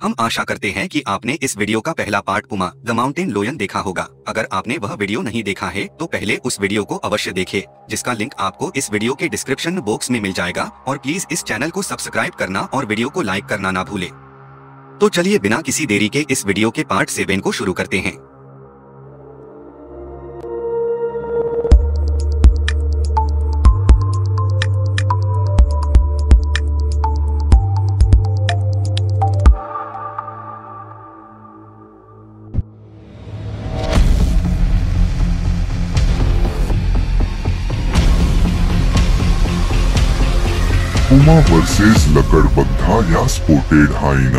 हम आशा करते हैं कि आपने इस वीडियो का पहला पार्ट पुमा द माउंटेन लोयन देखा होगा। अगर आपने वह वीडियो नहीं देखा है तो पहले उस वीडियो को अवश्य देखें, जिसका लिंक आपको इस वीडियो के डिस्क्रिप्शन बॉक्स में मिल जाएगा। और प्लीज इस चैनल को सब्सक्राइब करना और वीडियो को लाइक करना ना भूले। तो चलिए बिना किसी देरी के इस वीडियो के पार्ट 7 को शुरू करते हैं। पुमा वर्सेस लकड़बग्घा या स्पॉटेड हाइना।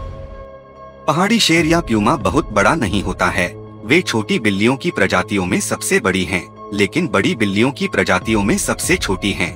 पहाड़ी शेर या प्यूमा बहुत बड़ा नहीं होता है। वे छोटी बिल्लियों की प्रजातियों में सबसे बड़ी हैं, लेकिन बड़ी बिल्लियों की प्रजातियों में सबसे छोटी हैं।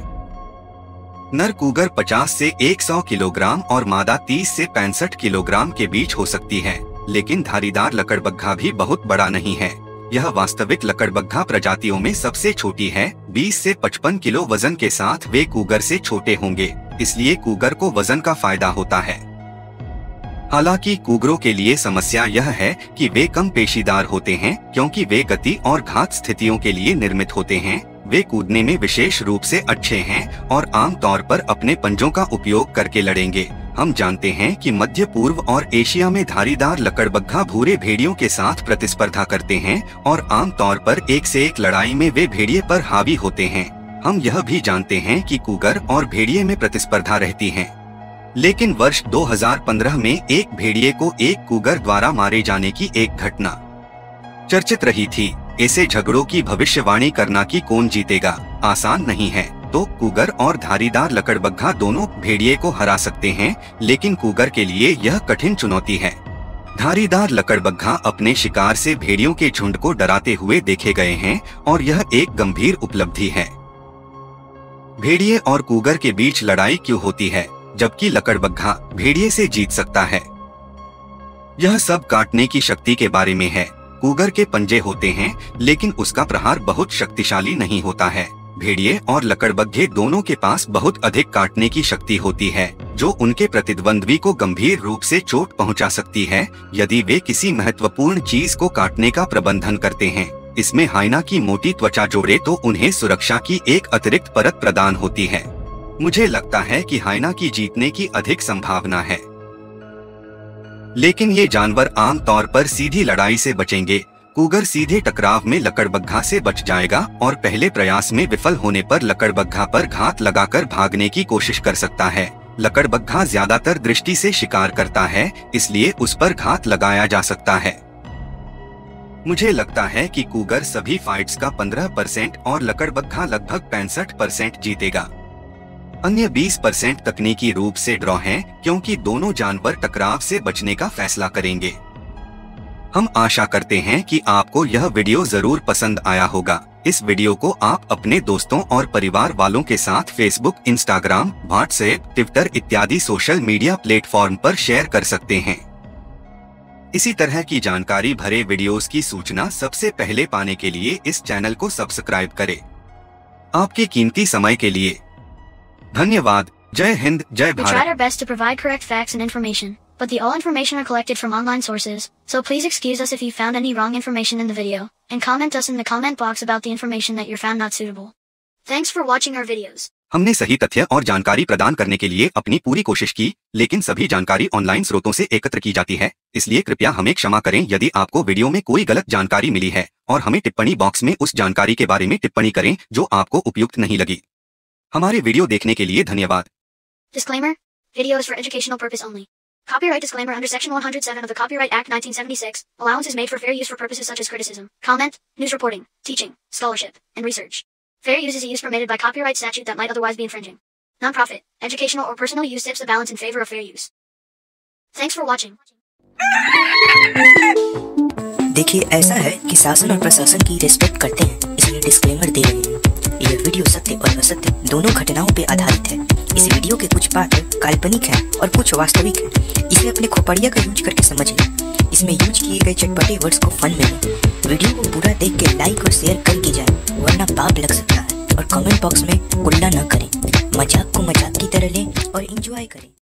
नर कूगर 50 से 100 किलोग्राम और मादा 30 से 65 किलोग्राम के बीच हो सकती है, लेकिन धारीदार लकड़बग्घा भी बहुत बड़ा नहीं है। यह वास्तविक लकड़बग्घा प्रजातियों में सबसे छोटी है। 20 से 55 किलो वजन के साथ वे कूगर से छोटे होंगे, इसलिए कूगर को वजन का फायदा होता है। हालांकि कूगरों के लिए समस्या यह है कि वे कम पेशीदार होते हैं, क्योंकि वे गति और घात स्थितियों के लिए निर्मित होते हैं। वे कूदने में विशेष रूप से अच्छे हैं और आम तौर पर अपने पंजों का उपयोग करके लड़ेंगे। हम जानते हैं कि मध्य पूर्व और एशिया में धारीदार लकड़बग्घा भूरे भेड़ियों के साथ प्रतिस्पर्धा करते हैं और आम तौर पर एक से एक लड़ाई में वे भेड़िए पर हावी होते हैं। हम यह भी जानते हैं कि कूगर और भेड़िए में प्रतिस्पर्धा रहती है, लेकिन वर्ष 2015 में एक भेड़िए को एक कूगर द्वारा मारे जाने की एक घटना चर्चित रही थी। ऐसे झगड़ों की भविष्यवाणी करना कि कौन जीतेगा आसान नहीं है। तो कूगर और धारीदार लकड़बग्घा दोनों भेड़िए को हरा सकते हैं, लेकिन कूगर के लिए यह कठिन चुनौती है। धारीदार लकड़बग्घा अपने शिकार से भेड़ियों के झुंड को डराते हुए देखे गए हैं और यह एक गंभीर उपलब्धि है। भेड़िए और कूगर के बीच लड़ाई क्यों होती है, जबकि लकड़बग्घा भेड़िए से जीत सकता है? यह सब काटने की शक्ति के बारे में है। कूगर के पंजे होते हैं, लेकिन उसका प्रहार बहुत शक्तिशाली नहीं होता है। भेड़िए और लकड़बग्घे दोनों के पास बहुत अधिक काटने की शक्ति होती है, जो उनके प्रतिद्वंद्वी को गंभीर रूप से चोट पहुंचा सकती है यदि वे किसी महत्वपूर्ण चीज को काटने का प्रबंधन करते हैं। इसमें हाइना की मोटी त्वचा जोड़े तो उन्हें सुरक्षा की एक अतिरिक्त परत प्रदान होती है। मुझे लगता है कि हाइना की जीतने की अधिक संभावना है, लेकिन ये जानवर आम तौर पर सीधी लड़ाई से बचेंगे। कूगर सीधे टकराव में लकड़बग्घा से बच जाएगा और पहले प्रयास में विफल होने पर लकड़बग्घा पर घात लगाकर भागने की कोशिश कर सकता है। लकड़बग्घा ज्यादातर दृष्टि से शिकार करता है, इसलिए उस पर घात लगाया जा सकता है। मुझे लगता है कि कूगर सभी फाइट्स का 15% और लकड़बग्घा लगभग 65% जीतेगा। अन्य 20% तकनीकी रूप से ड्रॉ हैं, क्योंकि दोनों जानवर टकराव से बचने का फैसला करेंगे। हम आशा करते हैं कि आपको यह वीडियो जरूर पसंद आया होगा। इस वीडियो को आप अपने दोस्तों और परिवार वालों के साथ फेसबुक, इंस्टाग्राम, व्हाट्सएप, ट्विटर इत्यादि सोशल मीडिया प्लेटफॉर्म पर शेयर कर सकते हैं। इसी तरह की जानकारी भरे वीडियोस की सूचना सबसे पहले पाने के लिए इस चैनल को सब्सक्राइब करें। आपके कीमती समय के लिए धन्यवाद। जय हिंद, जय Bharat. We tried our best to provide correct facts and information, but the all information are collected from online sources, so please excuse us if you found any wrong information in the video, and comment us in the comment box about the information that you found not suitable. Thanks for watching our videos. हमने सही तथ्य और जानकारी प्रदान करने के लिए अपनी पूरी कोशिश की, लेकिन सभी जानकारी ऑनलाइन स्रोतों से एकत्र की जाती है, इसलिए कृपया हमें क्षमा करें यदि आपको वीडियो में कोई गलत जानकारी मिली है, और हमें टिप्पणी बॉक्स में उस जानकारी के बारे में टिप्पणी करें जो आपको उपयुक्त नहीं लगी। हमारे वीडियो देखने के लिए धन्यवाद। Disclaimer: Video is for educational purpose only. Copyright disclaimer under Section 107 of the Copyright Act 1976. Allowance is made for fair use for purposes such as criticism, comment, news reporting, teaching, scholarship, and research. Fair use is a use permitted by copyright statute that might otherwise be infringing. Non-profit, educational or personal use tips the balance in favor of fair use. Thanks for watching. देखिए, ऐसा है कि शासन और प्रशासन की respect करते हैं, इसलिए डिस्क्लेमर दे रहे हैं। यह वीडियो सत्य और असत्य दोनों घटनाओं पे आधारित है। इस वीडियो के कुछ पात्र काल्पनिक हैं और कुछ वास्तविक हैं। इसे अपने खोपड़िया का यूज करके समझिए। इसमें यूज किए गए चटपटे वर्ड्स को फन में लें। वीडियो को पूरा देख के लाइक और शेयर करके जाए, वरना पाप लग सकता है। और कमेंट बॉक्स में गुल्ला न करें। मजाक को मजाक की तरह लें और एंजॉय करें।